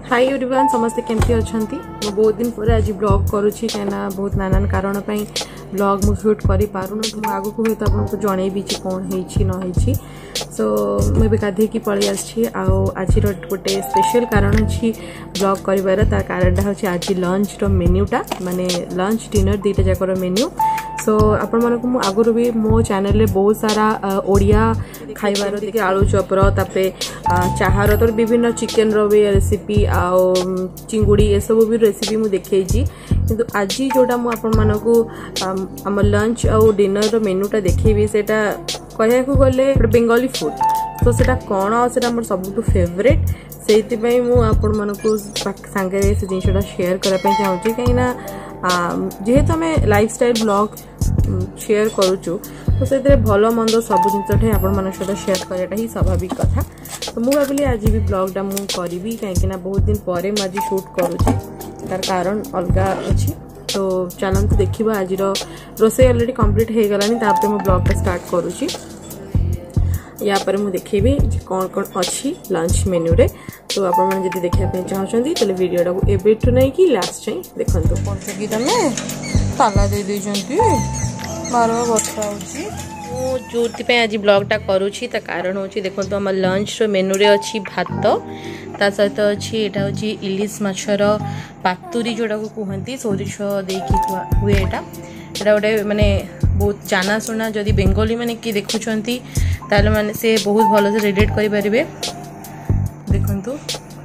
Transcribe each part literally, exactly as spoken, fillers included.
High everyone समस्ते केमती अच्छा मु बहुत दिन पर आज ब्लॉग करुँची कहीं बहुत नानान कारण ब्लॉग मु शूट कर पारुन तो आग को हूँ आपको जनईबी कौन है सो मुझे गाधे की पलि आज गोटे स्पेशल कारण अच्छी ब्लॉग कर कारण हूँ आज लंच मेन्यूटा माने लंच डिनर दुईटा जाकर मेन्यू सो आपण मानक मु आगुरी भी मो चैनल रे बहुत सारा ओडिया खाइबार देखिए आलू चपर तापरे चाहार तो विभिन्न चिकेन रो भी रेसिपी आउ चिंगुड़ी ये सब भी रेसिपी मु देखैछि किंतु आज जोटा मु आपण मानक आम लंच आउ डिनर रो मेन्यूटा देखैबी सेटा कहया को गले बेंगली फूड तो सेटा कोन आ सेटा हमर सबटु फेवरेट सेति पई मु आपण मानक संगे से जिनसटा शेयर करा पई चाहूची कहिना जेहेतु आम लाइफस्टाइल ब्लॉग शेयर करुचु तो से भल मंद सब जिन आपण सहित शेयर कराटा ही स्वाभाविक कथा तो मुझे भाविली आज भी ब्लॉगटा मुझे करी कहीं बहुत दिन पर आज शूट करुँची तार कारण अलग अच्छी तो चलते देखा आज रोसे अलरेडी कंप्लीट हो गलानी तापर मु ब्लॉगटा स्टार्ट करुँची या पर मुझे देखेबी कौन कौन अच्छी लंच मेन्यू रे तो आपण माने जदी देखा चाहते तो वीडियोटा को एबेठू नहीं कि लास्ट टाइम देखंतु कोन कि तमे ताला दे देजंती बार बर्षा होची मु जोति पे आज ब्लॉगटा करूची ता कारण होची देखंतु हम लंच रो मेन्यू रे अछि भात ता सहित अछि एटा होची इलिस माछर पातुरी जोडा को कहंती सोरिष देकी हुए एटा एटा गोटे माने बहुत जाना सुना जदि बेंगली माने कि देखुछंती ताले माने से बहुत भलो से रिलेट करि परिबे देखंतु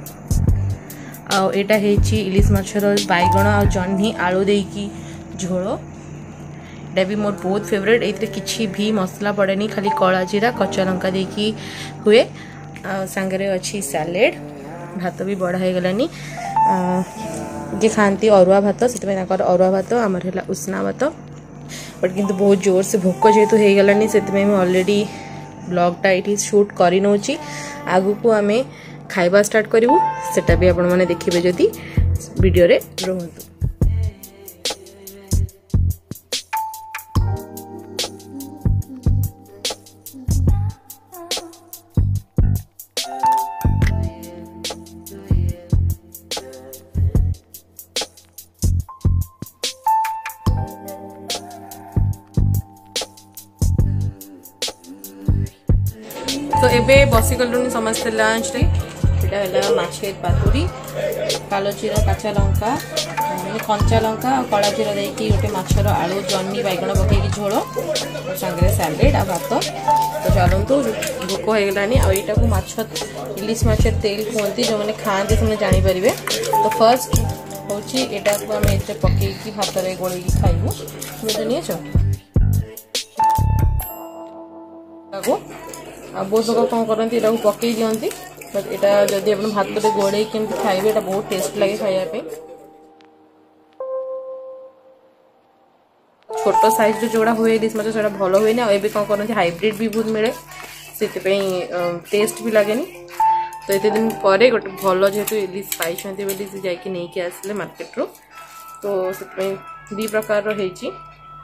आ एटा हेची इलिस माछर बाइगण आ जन्ही आलू देकी झोल एटा भी मोर बहुत फेवरेट एथरे किछि भी मसला पड़ेनी खाली कला जीरा कच्चा लंका देकी हुए सांगरे अच्छी सैलेड भात भी बड़ा हो गलानी जे खाती अरुआ भात से अरुआ भात आमर है उसना भात बट किंतु बहुत जोर से भोक जेहेतु हो गलानी से ऑलरेडी ब्लॉगटा ये शूट कर नौची आगु को आम खाइबा स्टार्ट करूँ सेटा भी आपण मैंने देखिए जदि वीडियो रे रहंतु तो एबे बसी गलुनी समस्त लंच रे एटा हला माछे पातुरी कालो जीरा काचा लंका कंचा लंका और कला जीरा देकी गोटे माछर आलू जन्नी बैगण पकईकी झोल और सांगरे सैलेड आ भात तो चलतु भोक हो गलानी आईटा को माछ इलिस माछ तेल कहते जो मैंने खाते से जानी पारे तो फर्स्ट हूँ एटा को आम ए पकईकी भात में गोल खाइबू तुम नहीं आ बहुत लोग कौन करती यहाँ पकई दिखती बट यहाँ जदि आप भात में गोड़े केमती खाइबे यहाँ बहुत टेस्ट लगे खायापी छोट साइज जोड़ा हुए इलिस माछ से भल हुए ना ये कौन करती हाइब्रिड भी बहुत मिले से टेस्ट भी लगे तो ये दिन पर गोटे भल जेहेतु इलिस पाई से जाकि नहीं आसिले मार्केट रू तो से दी प्रकार रही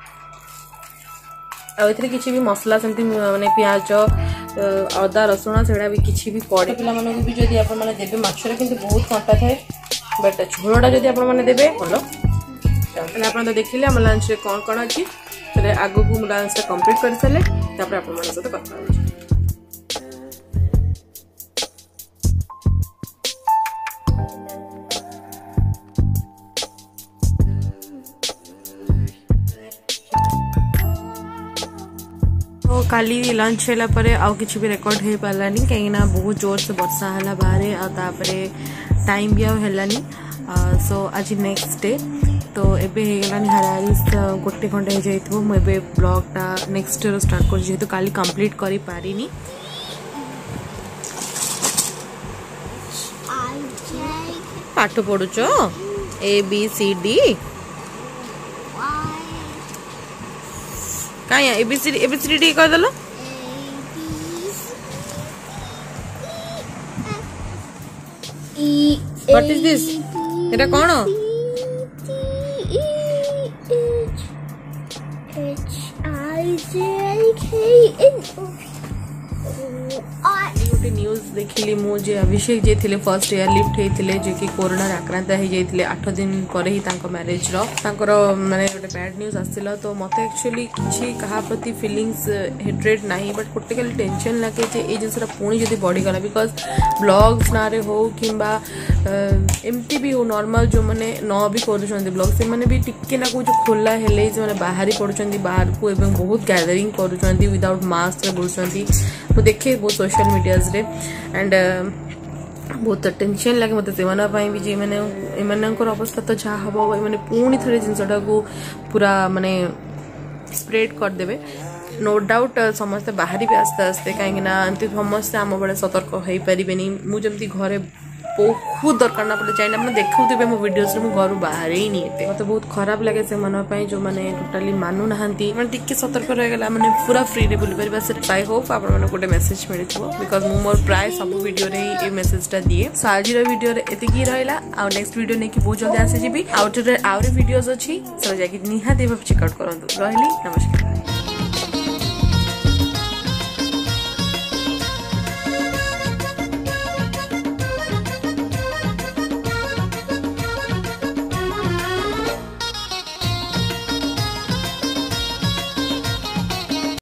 आउे किसी भी मसला सेमती माने प्याज अदा रसुण से भी किसी भी पड़े पे भी जब आप देवे मछर कि बहुत कंटा थाए बट झोलटा जब आपने भल आप देखिले आम लंच कौन कौन अच्छी आगू को लंच कंप्लीट कर सारे आप सहित कथा तो काली लंच है पर आउ किसी भी रेकर्ड हो पारानी कहीं बहुत जोर से वर्षा है बाहर आतापरे टाइम भी आनी सो आज नेक्स्ट डे तो एबे हो गलानी हारारी गोटे घंटा हो जाइए मुझे ब्लॉगटा नेक्स्ट डे स्टार्ट कर जेहेतु काली कंप्लीट करी पारिनी पाठ पढ़ुच ए बी सी डी कहीं एबीसीडी एबीसीडी डी कर दलो व्हाट इज दिस एटा कोन H I J K L M N O P गोटे न्यूज देखिली मुझे अभिषेक जे थिले फर्स्ट एयर लिफ्ट होते जे कि कोरोना आक्रांत हो जाते आठ दिन पर ही मैरेज रो माने गोटे बैड न्यूज आसला तो मत एक्चुअली किसी क्या प्रति फिलिंग्स हेट्रेड नहीं बट गोटे खाली टेंशन लगे जे ये जिनसा पुणी जब बढ़ीगला बिकज ब्लॉग्स ना हो कि एमती भी हो नॉर्मल जो मैंने न भी कर ब्लॉग से मैंने भी टिके ना कुछ खोला हेले से बाहरी पड़ुंट बाहर को एवं बहुत गैदरिंग करुँच विदाउट मास्क बुलूँ मुझे देखे बहुत सोशल मीडियाज रे एंड बहुत टेंशन लगे मत से भी जे मैंने एमनकर अवस्था तो जहाँ हम मैंने पुणी थे जिनटा को पूरा माने स्प्रेड करदे नो डाउट समस्ते बाहर भी आस्ते आस्ते कहीं समस्ते आम बड़े सतर्क हो पारे मुझे घरे बहुत दरकार ना पड़े चाहिए आपने देखुवे मो वीडियोस रे मु घर बाहर ही नहीं एते मते बहुत खराब लगे से मन पई जो माने टोटली मानु नहांती माने टिके सतर्क रह गेला माने पूरा फ्री रे बोली परिबा से ट्राई होप आपण माने गोटे मेसेज मिलिथबो बिकॉज़ मु मोर प्राय सब वीडियो रे ए मेसेजटा दिए सो आज रो वीडियो रे एते की रहला आ नेक्स्ट वीडियो ने की बहुत जल्दी आसे जीबी आउट रे आउर वीडियोस अछि सब जाके निहा देबा चेक आउट करंतु रहली नमस्कार।